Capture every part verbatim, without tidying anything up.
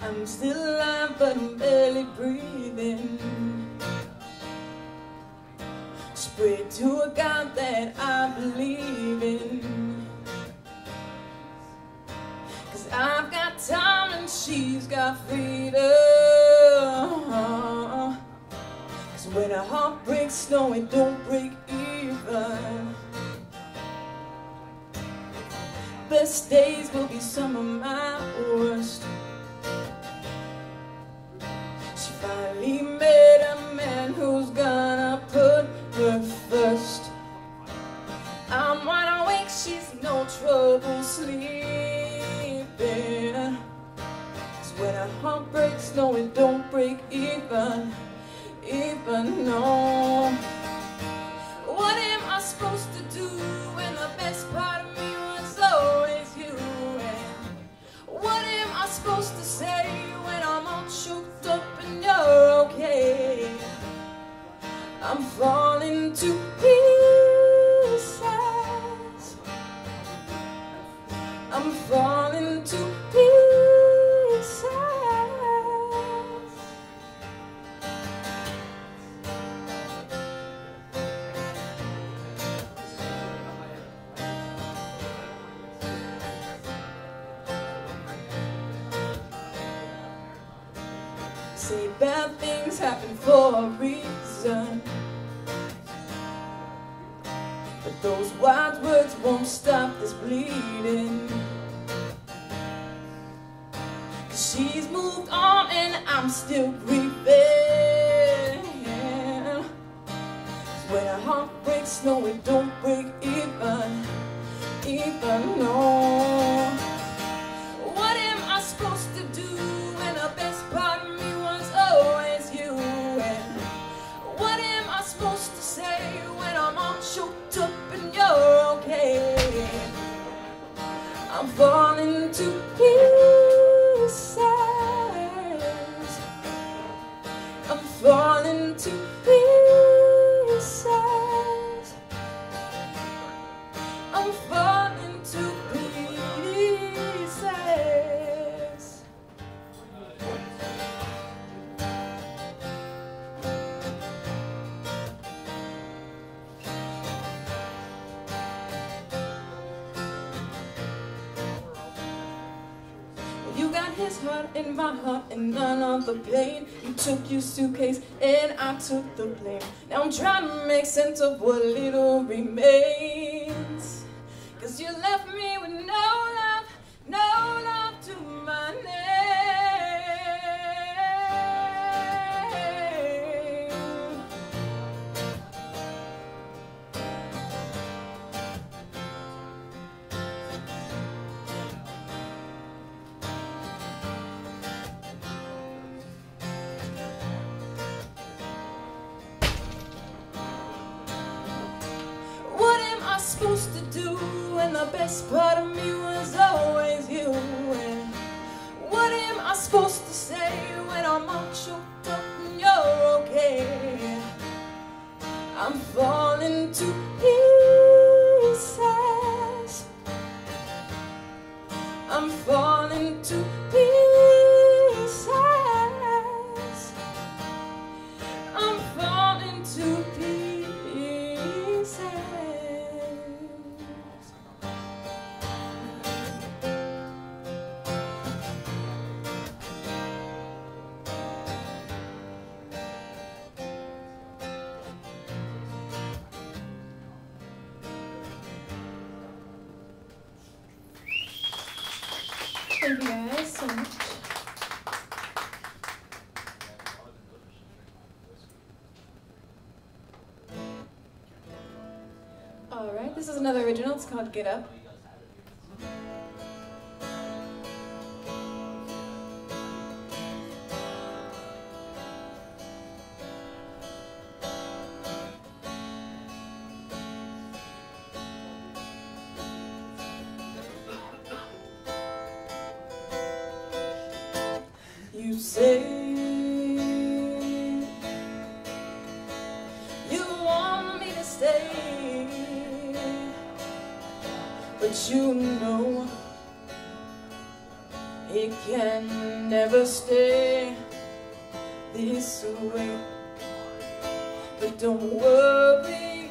I'm still alive, but I'm barely breathing. Just pray to a God that I believe in. Cause I've got time and she's got freedom. Cause when a heart breaks, no, it don't break even. Best days will be some of my worst. She finally met a man who's gonna put her first. I'm wide awake, she's no trouble sleeping. Cause when a heart breaks, no, it don't break even. Even, no. What am I supposed to do when the best part of me was always you? And what am I supposed to say when I'm all choked up and you're okay? I'm falling to pieces. I'm falling to pieces. Say bad things happen for a reason, but those wise words won't stop this bleeding. Cause she's moved on and I'm still grieving. Cause when a heart breaks, no, it don't break even. Even, no. What am I supposed to do when the best part of me was always you? And what am I supposed to say when I'm all choked up and you're okay? I'm falling to pieces. I'm falling to pieces. I'm falling to pieces. You got his heart in my heart and none of the pain. You took your suitcase and I took the blame. Now I'm trying to make sense of what little remains. Cause you left me with no love, no love to my name. What am I supposed to do when the best part of me was always you? And what am I supposed to say when I'm all choked up and you're okay? I'm falling to pieces. I'm falling to pieces. I'm falling to pieces. Thank you guys so much. Alright, this is another original. It's called Get Up. You say you want me to stay, but you know it can never stay this way. But don't worry,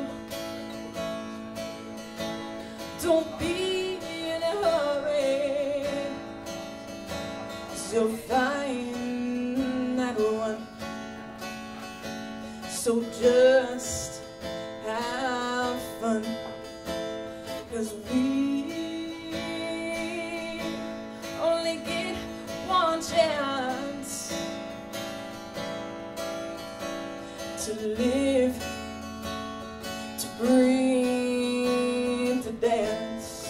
don't be in a hurry, 'cause you'll find that one. So just have fun, 'cause we only get one chance to live, to breathe, to dance.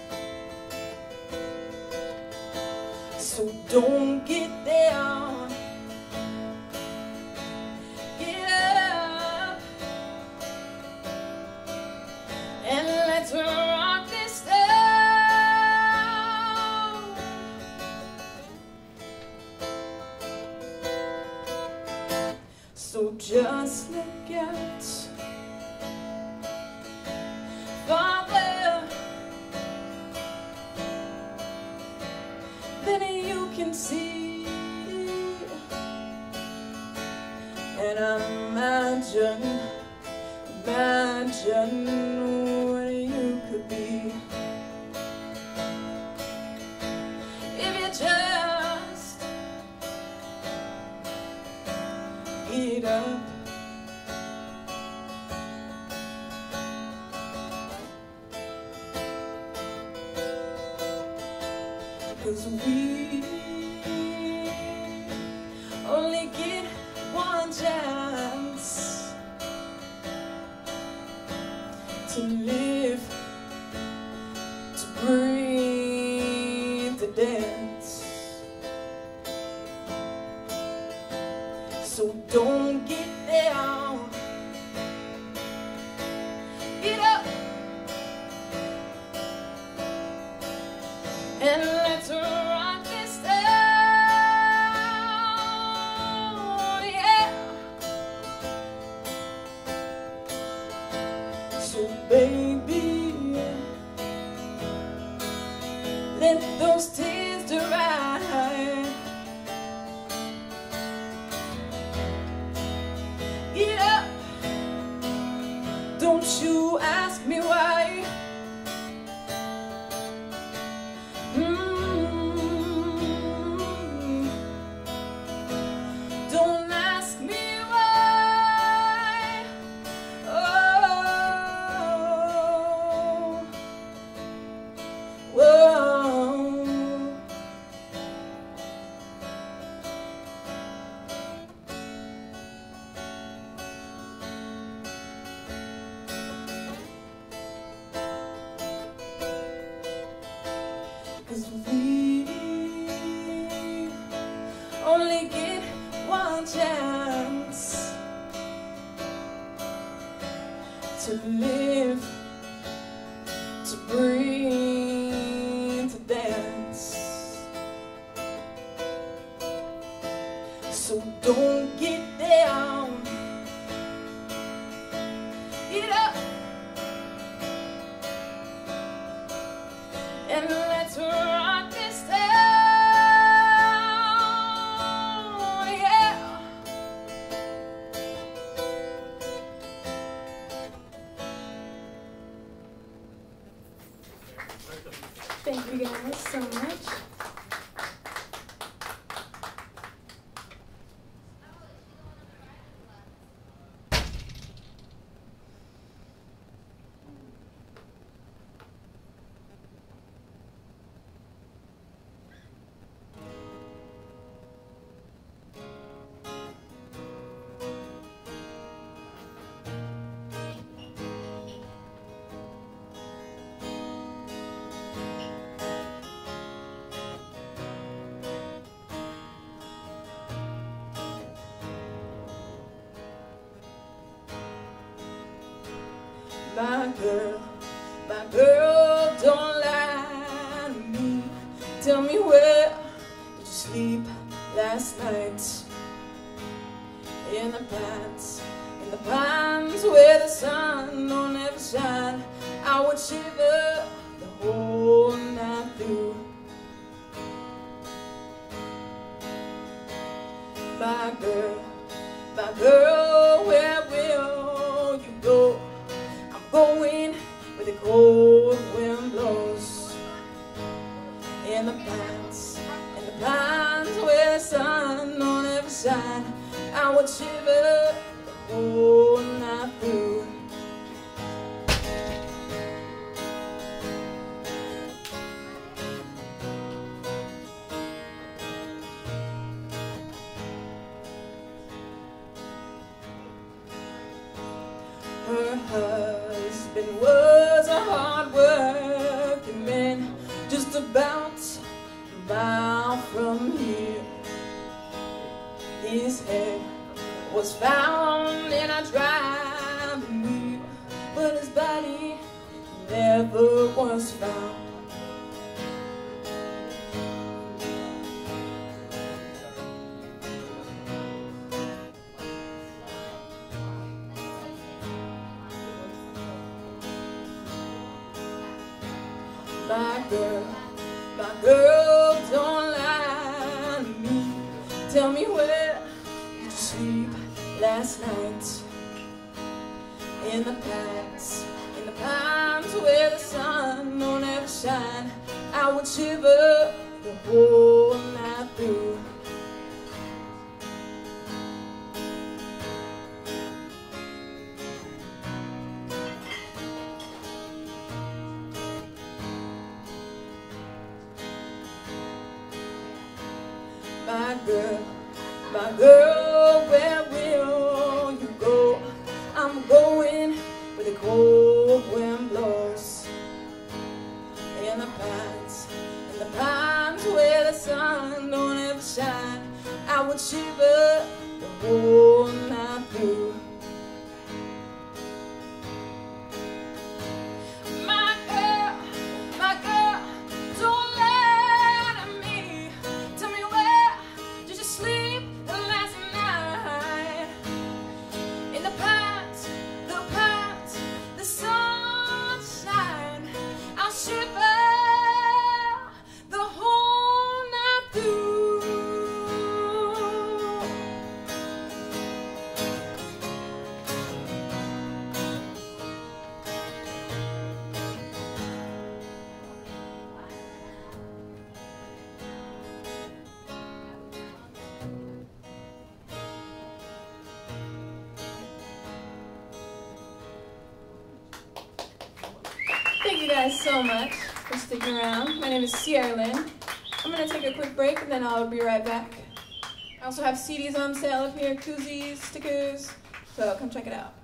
So don't get down, get up, and let's rock this town. So just look out, Father, then you can see, and imagine, imagine what you could be if you just get up. 'Cause we only get one chance to live, to breathe, to dance. So don't get down, get up, and let's rock this town, yeah. So baby, let those tears dry. Get up, don't you ask me why. Mm-hmm. Don't ask me why. Oh, whoa. Cause we only get one chance to live, to breathe, to dance. So don't get down, get up, and let's rock this town, yeah. Thank you guys so much. My girl, my girl, don't lie to me. Tell me, where did you sleep last night? In the pines, in the pines where the sun don't ever shine. I would shiver the whole night through. girl, my girl, where will you go? I'm going where the cold wind blows. In the pines, in the pines where the sun don't ever shine, I would shiver the whole night through. Her husband was a hard-working man, just about a mile from here. His head was found in a driving wheel, but his body never was found. My girl, my girl, don't lie to me. Tell me where did you sleep last night? In the pines, in the pines where the sun don't ever shine, I would shiver the whole night through. My girl, my girl, where will you go? I'm going where the cold wind blows. In the pines, in the pines where the sun don't ever shine, I would shiver the whole night through. My girl, my girl, don't lie to me. Tell me where did you sleep last night? In the pines, the pines, the sunshine, I'll shiver the whole night through. Thank you guys so much for sticking around. My name is Sierra Lynn. I'm going to take a quick break and then I'll be right back. I also have C Ds on sale up here, koozies, stickers, so come check it out.